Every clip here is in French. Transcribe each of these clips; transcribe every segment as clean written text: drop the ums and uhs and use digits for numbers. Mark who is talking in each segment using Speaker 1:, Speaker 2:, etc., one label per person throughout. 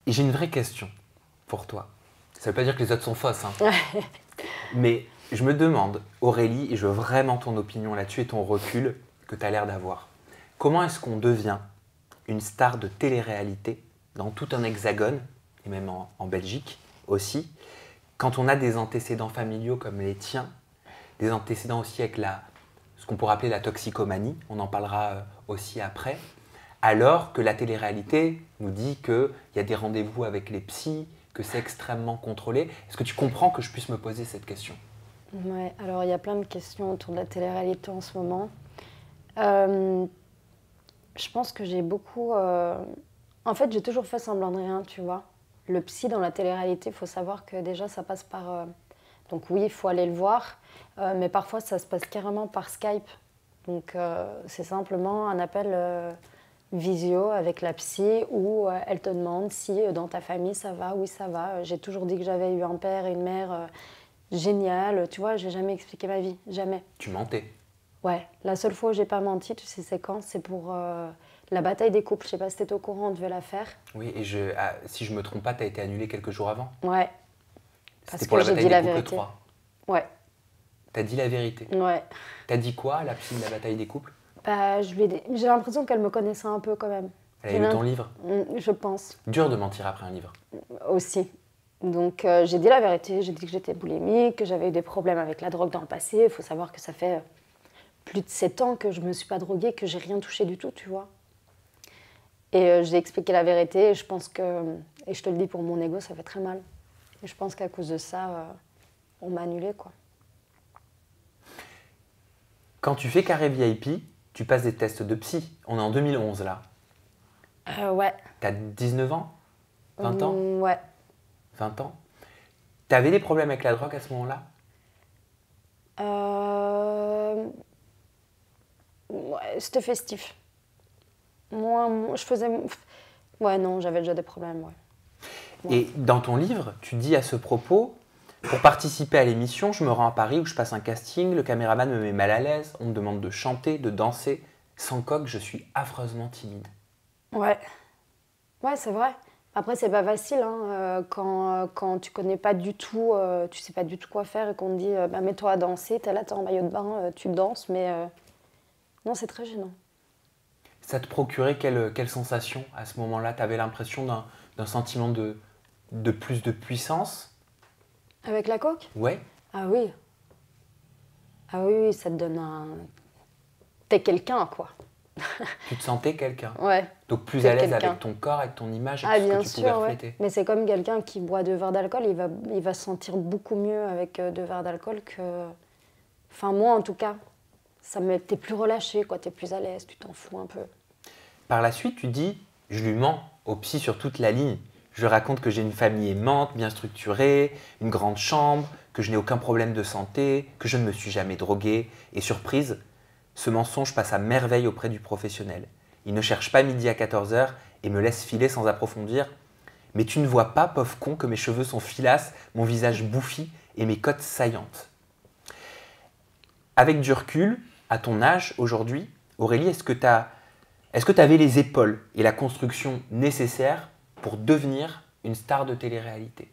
Speaker 1: Et j'ai une vraie question pour toi. Ça ne veut pas dire que les autres sont fausses, hein.
Speaker 2: Ouais.
Speaker 1: Mais je me demande, Aurélie, et je veux vraiment ton opinion là-dessus et ton recul que tu as l'air d'avoir. Comment est-ce qu'on devient une star de télé-réalité dans tout un hexagone, et même en Belgique aussi, quand on a des antécédents familiaux comme les tiens, des antécédents aussi avec ce qu'on pourrait appeler la toxicomanie, on en parlera aussi après, alors que la télé-réalité nous dit qu'il y a des rendez-vous avec les psys, que c'est extrêmement contrôlé. Est-ce que tu comprends que je puisse me poser cette question?
Speaker 2: Ouais, alors il y a plein de questions autour de la télé-réalité en ce moment. Euh, je pense que j'ai beaucoup. En fait, j'ai toujours fait semblant de rien, tu vois. Le psy dans la télé-réalité, il faut savoir que déjà ça passe par. Donc oui, il faut aller le voir, mais parfois ça se passe carrément par Skype. Donc c'est simplement un appel visio avec la psy où elle te demande si dans ta famille ça va, oui ça va. J'ai toujours dit que j'avais eu un père et une mère génial, tu vois, j'ai jamais expliqué ma vie, jamais.
Speaker 1: Tu mentais.
Speaker 2: Ouais, la seule fois où j'ai pas menti, tu sais c'est quand? C'est pour la bataille des couples, je sais pas si t'es au courant, on devait la faire.
Speaker 1: Oui, et si je me trompe pas, tu as été annulé quelques jours avant.
Speaker 2: Ouais,
Speaker 1: C'était
Speaker 2: parce
Speaker 1: pour
Speaker 2: que
Speaker 1: la
Speaker 2: j'ai
Speaker 1: bataille
Speaker 2: dit
Speaker 1: des
Speaker 2: la
Speaker 1: couples
Speaker 2: vérité.
Speaker 1: 3.
Speaker 2: Ouais,
Speaker 1: T'as dit la vérité.
Speaker 2: ouais.
Speaker 1: T'as dit quoi à la psy de la bataille des couples?
Speaker 2: Bah, j'ai l'impression qu'elle me connaissait un peu quand même.
Speaker 1: Elle a lu ton livre?
Speaker 2: Je pense,
Speaker 1: Dur de mentir après un livre.
Speaker 2: aussi. Donc j'ai dit la vérité, j'ai dit que j'étais boulimique, que j'avais eu des problèmes avec la drogue dans le passé. Il faut savoir que ça fait plus de 7 ans que je me suis pas droguée, que j'ai rien touché du tout, tu vois. Et j'ai expliqué la vérité et je pense que, et je te le dis pour mon ego, ça fait très mal. Et je pense qu'à cause de ça, on m'a annulée, quoi.
Speaker 1: Quand tu fais carré VIP, tu passes des tests de psy. On est en 2011 là.
Speaker 2: Ouais.
Speaker 1: T'as 19 ans? 20 ans?
Speaker 2: Ouais.
Speaker 1: 20 ans? T'avais des problèmes avec la drogue à ce moment-là?
Speaker 2: Ouais, c'était festif. Moi, je faisais. Ouais, non, j'avais déjà des problèmes, ouais. Ouais.
Speaker 1: Et dans ton livre, tu dis à ce propos, pour participer à l'émission, je me rends à Paris où je passe un casting, le caméraman me met mal à l'aise, on me demande de chanter, de danser. Sans coque, je suis affreusement timide.
Speaker 2: Ouais. Ouais, c'est vrai. Après, c'est pas facile hein, quand tu connais pas du tout, tu sais pas du tout quoi faire et qu'on te dit bah, mets-toi à danser, t'es là, t'es en maillot de bain, tu danses, mais non, c'est très gênant.
Speaker 1: Ça te procurait quelle sensation à ce moment-là? Tu avais l'impression d'un sentiment de plus de puissance?
Speaker 2: Avec la coke?
Speaker 1: Ouais.
Speaker 2: Ah oui. Ah oui, oui, ça te donne un. T'es quelqu'un, quoi.
Speaker 1: Tu te sentais quelqu'un.
Speaker 2: Ouais.
Speaker 1: Donc plus
Speaker 2: T'es
Speaker 1: à l'aise
Speaker 2: quelqu'un.
Speaker 1: avec ton corps, avec ton image et
Speaker 2: Ah,
Speaker 1: tout ce que
Speaker 2: bien
Speaker 1: tu pouvais
Speaker 2: sûr, ouais.
Speaker 1: refléter.
Speaker 2: Mais c'est comme quelqu'un qui boit 2 verres d'alcool, il va se sentir beaucoup mieux avec 2 verres d'alcool que. Enfin, moi, en tout cas, t'es plus relâché, quoi, t'es plus à l'aise, tu t'en fous un peu.
Speaker 1: Par la suite, tu dis, je lui mens au psy sur toute la ligne. Je raconte que j'ai une famille aimante, bien structurée, une grande chambre, que je n'ai aucun problème de santé, que je ne me suis jamais drogué. Et surprise, ce mensonge passe à merveille auprès du professionnel. Il ne cherche pas midi à 14 heures et me laisse filer sans approfondir. Mais tu ne vois pas, pauvre con, que mes cheveux sont filasses, mon visage bouffi et mes côtes saillantes. Avec du recul, à ton âge aujourd'hui, Aurélie, est-ce que tu avais les épaules et la construction nécessaires pour devenir une star de télé-réalité?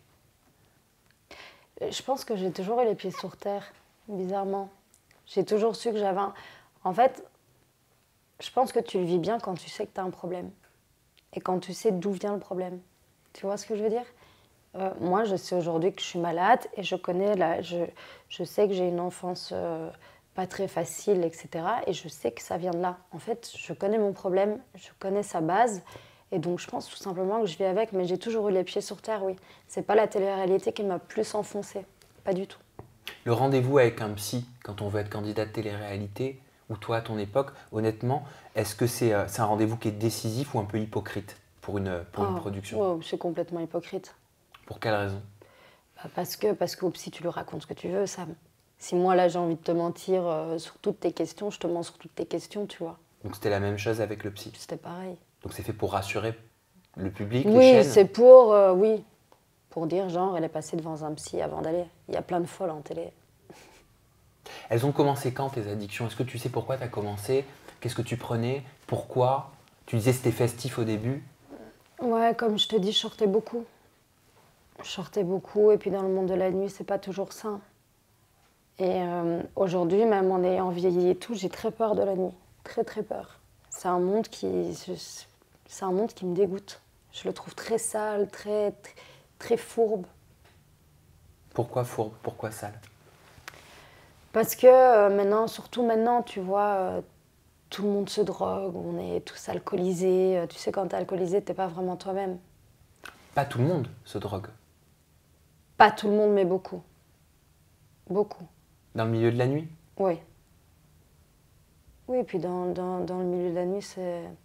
Speaker 2: Je pense que j'ai toujours eu les pieds sur terre, bizarrement. J'ai toujours su que j'avais un. En fait, je pense que tu le vis bien quand tu sais que tu as un problème. Et quand tu sais d'où vient le problème. Tu vois ce que je veux dire? Moi, je sais aujourd'hui que je suis malade et je sais que j'ai une enfance pas très facile, etc. Et je sais que ça vient de là. En fait, je connais mon problème, je connais sa base. Et donc, je pense tout simplement que je vis avec. Mais j'ai toujours eu les pieds sur terre, oui. C'est pas la télé-réalité qui m'a plus enfoncée. Pas du tout.
Speaker 1: Le rendez-vous avec un psy quand on veut être candidat de télé-réalité, ou toi à ton époque, honnêtement, est-ce que c'est un rendez-vous qui est décisif ou un peu hypocrite pour une
Speaker 2: Oh,
Speaker 1: production?
Speaker 2: oh, c'est complètement hypocrite.
Speaker 1: Pour quelle raison?
Speaker 2: Bah, parce qu'au psy, tu lui racontes ce que tu veux, Sam. Si moi, là, j'ai envie de te mentir sur toutes tes questions, je te mens sur toutes tes questions, tu vois.
Speaker 1: Donc c'était la même chose avec le psy.
Speaker 2: C'était pareil.
Speaker 1: Donc c'est fait pour rassurer le public, les
Speaker 2: Oui,
Speaker 1: chaînes.
Speaker 2: c'est pour, oui, pour dire, genre, elle est passée devant un psy avant d'aller. Il y a plein de folles en télé.
Speaker 1: Elles ont commencé quand tes addictions? Est-ce que tu sais pourquoi tu as commencé? Qu'est-ce que tu prenais? Pourquoi? Tu disais c'était festif au début.
Speaker 2: Ouais, comme je te dis, je sortais beaucoup. Je sortais beaucoup et puis dans le monde de la nuit, c'est pas toujours ça. Et aujourd'hui, même en ayant vieilli et tout, j'ai très peur de la nuit. Très très peur. C'est un monde c'est un monde qui me dégoûte. Je le trouve très sale, très fourbe.
Speaker 1: Pourquoi fourbe? Pourquoi sale?
Speaker 2: Parce que maintenant, surtout maintenant, tu vois, tout le monde se drogue, on est tous alcoolisés. Tu sais, quand t'es alcoolisé, t'es pas vraiment toi-même.
Speaker 1: Pas tout le monde se drogue.
Speaker 2: Pas tout le monde, mais beaucoup. Beaucoup.
Speaker 1: Dans le milieu de la nuit?
Speaker 2: Oui. Oui, et puis dans le milieu de la nuit,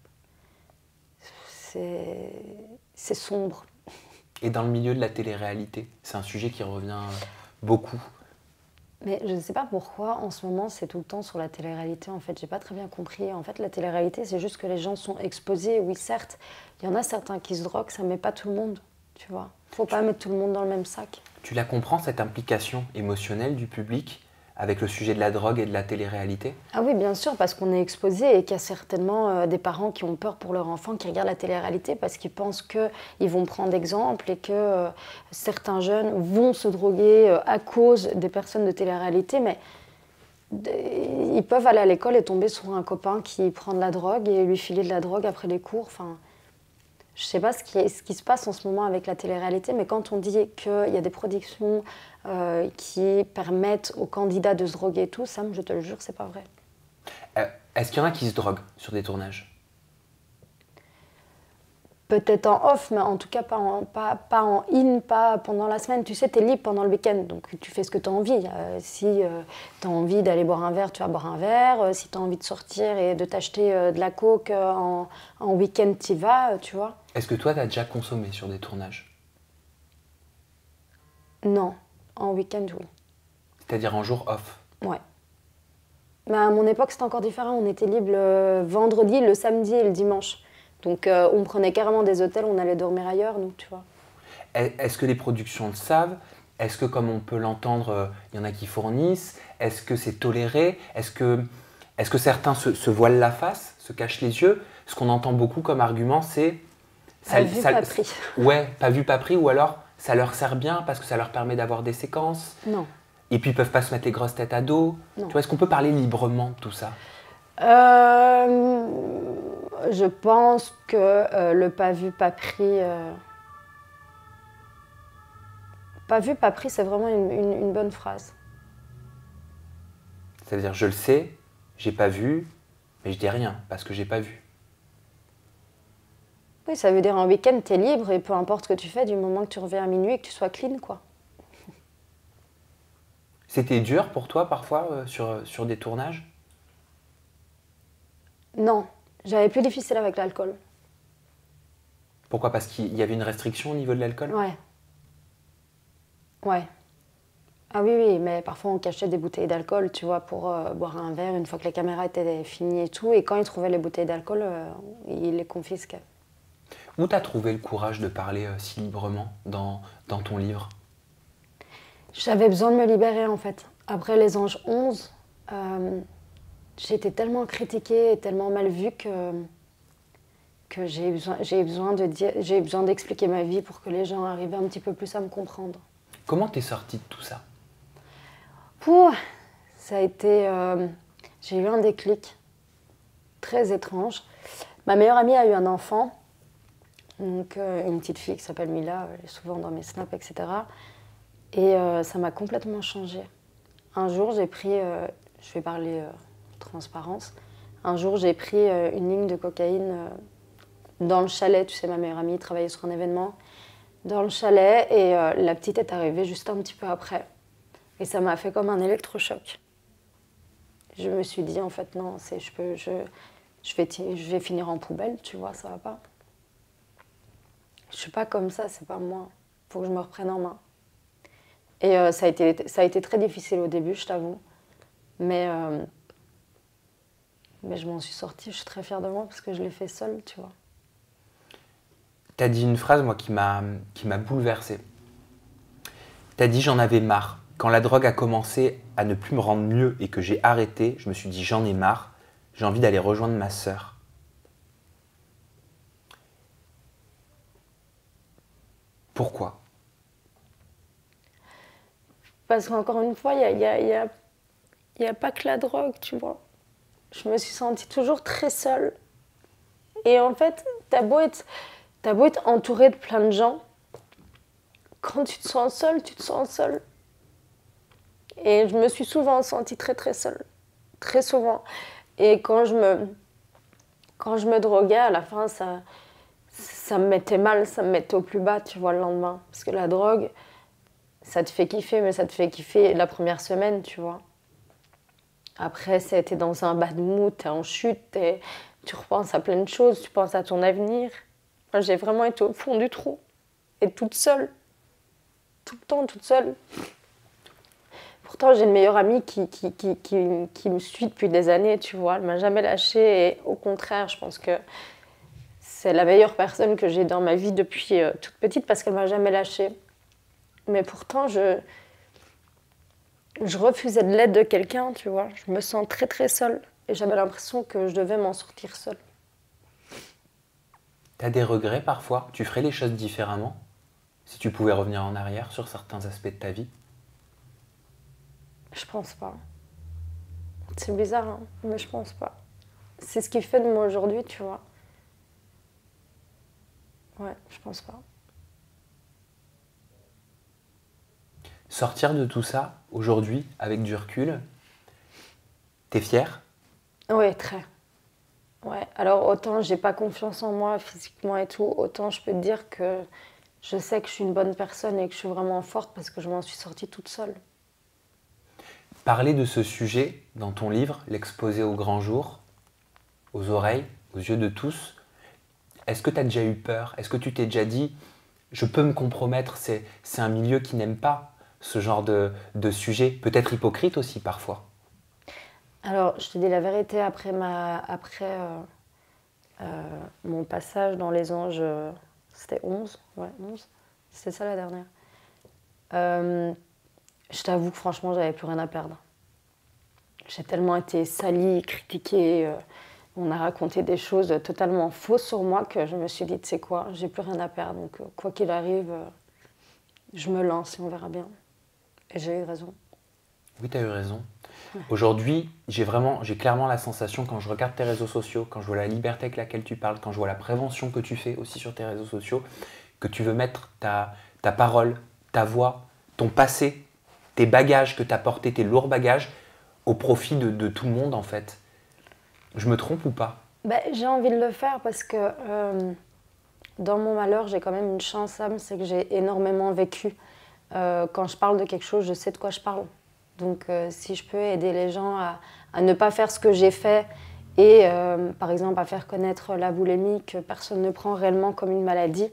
Speaker 2: c'est sombre.
Speaker 1: Et dans le milieu de la télé-réalité? C'est un sujet qui revient beaucoup.
Speaker 2: Mais je ne sais pas pourquoi, en ce moment, c'est tout le temps sur la télé-réalité. En fait, j'ai pas très bien compris. En fait, la télé-réalité, c'est juste que les gens sont exposés. Oui, certes, il y en a certains qui se droguent, ça met pas tout le monde, tu vois. Faut pas mettre tout le monde dans le même sac.
Speaker 1: Tu la comprends, cette implication émotionnelle du public avec le sujet de la drogue et de la télé-réalité?
Speaker 2: Ah oui, bien sûr, parce qu'on est exposé et qu'il y a certainement des parents qui ont peur pour leur enfant qui regardent la télé-réalité parce qu'ils pensent qu'ils vont prendre exemple et que certains jeunes vont se droguer à cause des personnes de télé-réalité, mais ils peuvent aller à l'école et tomber sur un copain qui prend de la drogue et lui filer de la drogue après les cours. Enfin, je sais pas ce qui se passe en ce moment avec la télé-réalité, mais quand on dit qu'il y a des productions qui permettent aux candidats de se droguer et tout, ça, je te le jure, c'est pas vrai.
Speaker 1: Est-ce qu'il y en a qui se droguent sur des tournages?
Speaker 2: Peut-être en off, mais en tout cas pas en in, pas pendant la semaine. Tu sais, tu es libre pendant le week-end, donc tu fais ce que tu as envie. Si tu as envie d'aller boire un verre, tu vas boire un verre. Si tu as envie de sortir et de t'acheter de la coke en week-end, tu y vas, tu vois.
Speaker 1: Est-ce que toi, tu as déjà consommé sur des tournages?
Speaker 2: Non, en week-end, oui.
Speaker 1: C'est-à-dire en jour off?
Speaker 2: Ouais. Mais à mon époque, c'était encore différent. On était libre le vendredi, le samedi et le dimanche. Donc on prenait carrément des hôtels, on allait dormir ailleurs, nous, tu vois.
Speaker 1: Est-ce que les productions le savent? Est-ce que, comme on peut l'entendre, il y en a qui fournissent? Est-ce que c'est toléré? Est-ce que certains se voilent la face, se cachent les yeux? Ce qu'on entend beaucoup comme argument, c'est...
Speaker 2: Pas vu, pas pris.
Speaker 1: Ouais, pas vu, pas pris, ou alors ça leur sert bien parce que ça leur permet d'avoir des séquences.
Speaker 2: Non.
Speaker 1: Et puis ils peuvent pas se mettre les grosses têtes à dos.
Speaker 2: Non.
Speaker 1: Tu vois, est-ce qu'on peut parler librement de tout ça?
Speaker 2: Je pense que le pas vu, pas pris... Pas vu, pas pris, c'est vraiment une bonne phrase.
Speaker 1: C'est-à-dire, je le sais, j'ai pas vu, mais je dis rien parce que j'ai pas vu.
Speaker 2: Oui, ça veut dire un week-end, t'es libre et peu importe ce que tu fais, du moment que tu reviens à minuit et que tu sois clean, quoi.
Speaker 1: C'était dur pour toi parfois sur des tournages?
Speaker 2: Non, j'avais plus difficile avec l'alcool.
Speaker 1: Pourquoi? Parce qu'il y avait une restriction au niveau de l'alcool?
Speaker 2: Ouais. Ouais. Ah oui, oui, mais parfois on cachait des bouteilles d'alcool, tu vois, pour boire un verre une fois que les caméras étaient finies et tout. Et quand ils trouvaient les bouteilles d'alcool, ils les confisquaient.
Speaker 1: Où t'as trouvé le courage de parler si librement dans ton livre?
Speaker 2: J'avais besoin de me libérer, en fait. Après Les Anges 11, j'ai été tellement critiquée et tellement mal vue que j'ai besoin d'expliquer ma vie pour que les gens arrivent un petit peu plus à me comprendre.
Speaker 1: Comment t'es sortie de tout ça?
Speaker 2: Pouh, ça a été... j'ai eu un déclic très étrange. Ma meilleure amie a eu un enfant, donc une petite fille qui s'appelle Mila, elle est souvent dans mes snaps, etc. Et ça m'a complètement changée. Un jour, j'ai pris, je vais parler transparence, un jour j'ai pris une ligne de cocaïne dans le chalet, tu sais, ma meilleure amie travaillait sur un événement, dans le chalet, et la petite est arrivée juste un petit peu après. Et ça m'a fait comme un électrochoc. Je me suis dit, en fait, non, je vais finir en poubelle, tu vois, ça va pas. Je suis pas comme ça, c'est pas moi. Faut que je me reprenne en main. Et ça a été très difficile au début, je t'avoue. Mais je m'en suis sortie, je suis très fière de moi parce que je l'ai fait seule, tu vois.
Speaker 1: T'as dit une phrase, moi, qui m'a bouleversée. T'as dit, j'en avais marre. Quand la drogue a commencé à ne plus me rendre mieux et que j'ai arrêté, je me suis dit, j'en ai marre. J'ai envie d'aller rejoindre ma sœur. Pourquoi?
Speaker 2: Parce qu'encore une fois, il y a pas que la drogue, tu vois. Je me suis sentie toujours très seule. Et en fait, t'as beau être entourée de plein de gens, quand tu te sens seule, tu te sens seule. Et je me suis souvent sentie très très seule. Très souvent. Et quand je me droguais, à la fin, ça me mettait mal, ça me mettait au plus bas, tu vois, le lendemain. Parce que la drogue, ça te fait kiffer, mais ça te fait kiffer la première semaine, tu vois. Après, ça a été dans un bad mood, t'es en chute, tu repenses à plein de choses, tu penses à ton avenir. Moi, j'ai vraiment été au fond du trou. Et toute seule. Tout le temps, toute seule. Pourtant, j'ai une meilleure amie qui me suit depuis des années, tu vois. Elle m'a jamais lâchée. Et au contraire, je pense que c'est la meilleure personne que j'ai dans ma vie depuis toute petite parce qu'elle m'a jamais lâchée. Mais pourtant, je refusais de l'aide de quelqu'un, tu vois. Je me sens très très seule. Et j'avais l'impression que je devais m'en sortir seule.
Speaker 1: T'as des regrets parfois? Tu ferais les choses différemment? Si tu pouvais revenir en arrière sur certains aspects de ta vie?
Speaker 2: Je pense pas. C'est bizarre, hein, mais je pense pas. C'est ce qui fait de moi aujourd'hui, tu vois. Ouais, je pense pas.
Speaker 1: Sortir de tout ça, aujourd'hui, avec du recul, t'es fière?
Speaker 2: Oui, très. Ouais, alors autant j'ai pas confiance en moi physiquement et tout, autant je peux te dire que je sais que je suis une bonne personne et que je suis vraiment forte parce que je m'en suis sortie toute seule.
Speaker 1: Parler de ce sujet dans ton livre, l'exposer au grand jour, aux oreilles, aux yeux de tous, est-ce que tu as déjà eu peur? Est-ce que tu t'es déjà dit, je peux me compromettre, c'est un milieu qui n'aime pas ce genre de sujet, peut-être hypocrite aussi parfois?
Speaker 2: Alors, je te dis la vérité, mon passage dans Les Anges, c'était 11, ouais, 11, c'était ça la dernière. Je t'avoue que franchement, j'avais plus rien à perdre. J'ai tellement été salie, critiquée, on a raconté des choses totalement fausses sur moi que je me suis dit, tu sais quoi, j'ai plus rien à perdre, donc quoi qu'il arrive, je me lance et on verra bien. Et j'ai eu raison.
Speaker 1: Oui, tu as eu raison. Aujourd'hui, j'ai clairement la sensation, quand je regarde tes réseaux sociaux, quand je vois la liberté avec laquelle tu parles, quand je vois la prévention que tu fais aussi sur tes réseaux sociaux, que tu veux mettre ta parole, ta voix, ton passé, tes bagages que tu as portés, tes lourds bagages, au profit de tout le monde en fait. Je me trompe ou pas?
Speaker 2: Ben, j'ai envie de le faire parce que dans mon malheur, j'ai quand même une chance, Sam, c'est que j'ai énormément vécu. Quand je parle de quelque chose, je sais de quoi je parle. Donc si je peux aider les gens à ne pas faire ce que j'ai fait et par exemple à faire connaître la boulimie que personne ne prend réellement comme une maladie,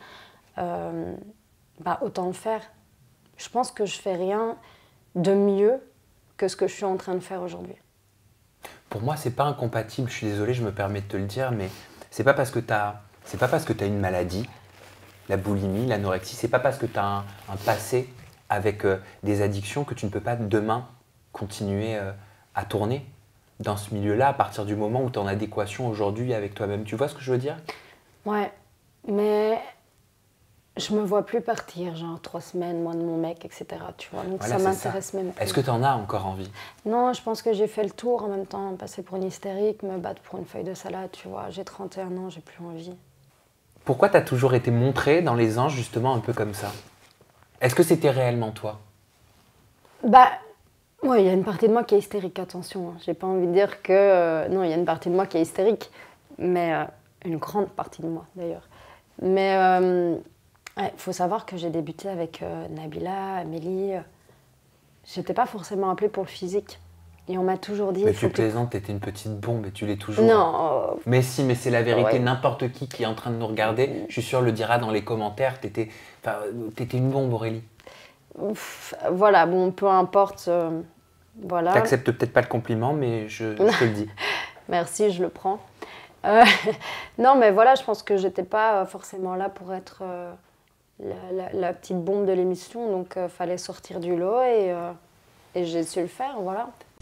Speaker 2: bah, autant le faire. Je pense que je fais rien de mieux que ce que je suis en train de faire aujourd'hui.
Speaker 1: Pour moi, c'est pas incompatible. Je suis désolé, je me permets de te le dire, mais c'est pas parce que t'as une maladie, la boulimie, l'anorexie, c'est pas parce que tu as un passé avec des addictions que tu ne peux pas demain continuer à tourner dans ce milieu-là à partir du moment où tu es en adéquation aujourd'hui avec toi-même. Tu vois ce que je veux dire?
Speaker 2: Ouais, mais je me vois plus partir, genre 3 semaines, moi de mon mec, etc. Tu vois, donc
Speaker 1: Voilà,
Speaker 2: ça
Speaker 1: c'est
Speaker 2: m'intéresse même plus.
Speaker 1: Est-ce que tu en as encore envie?
Speaker 2: Non, je pense que j'ai fait le tour en même temps, passer pour une hystérique, me battre pour une feuille de salade, tu vois. J'ai 31 ans, j'ai plus envie.
Speaker 1: Pourquoi tu as toujours été montrée dans Les Anges justement un peu comme ça? Est-ce que c'était réellement toi?
Speaker 2: Bah, ouais, il y a une partie de moi qui est hystérique, attention. Hein. J'ai pas envie de dire que. Non, il y a une partie de moi qui est hystérique, mais une grande partie de moi d'ailleurs. Mais faut savoir que j'ai débuté avec Nabila, Amélie. J'étais pas forcément appelée pour le physique. Et on m'a toujours dit.
Speaker 1: Mais tu plaisantes, t'étais une petite bombe et tu l'es toujours.
Speaker 2: Non.
Speaker 1: Mais si, mais c'est la vérité.
Speaker 2: Ouais.
Speaker 1: N'importe qui est en train de nous regarder, je suis sûr, le dira dans les commentaires. T'étais une bombe, Aurélie.
Speaker 2: Voilà, bon, peu importe. Voilà.
Speaker 1: T'acceptes peut-être pas le compliment, mais je te le dis.
Speaker 2: Merci, je le prends. Non, mais voilà, je pense que j'étais pas forcément là pour être la petite bombe de l'émission, donc fallait sortir du lot et j'ai su le faire, voilà.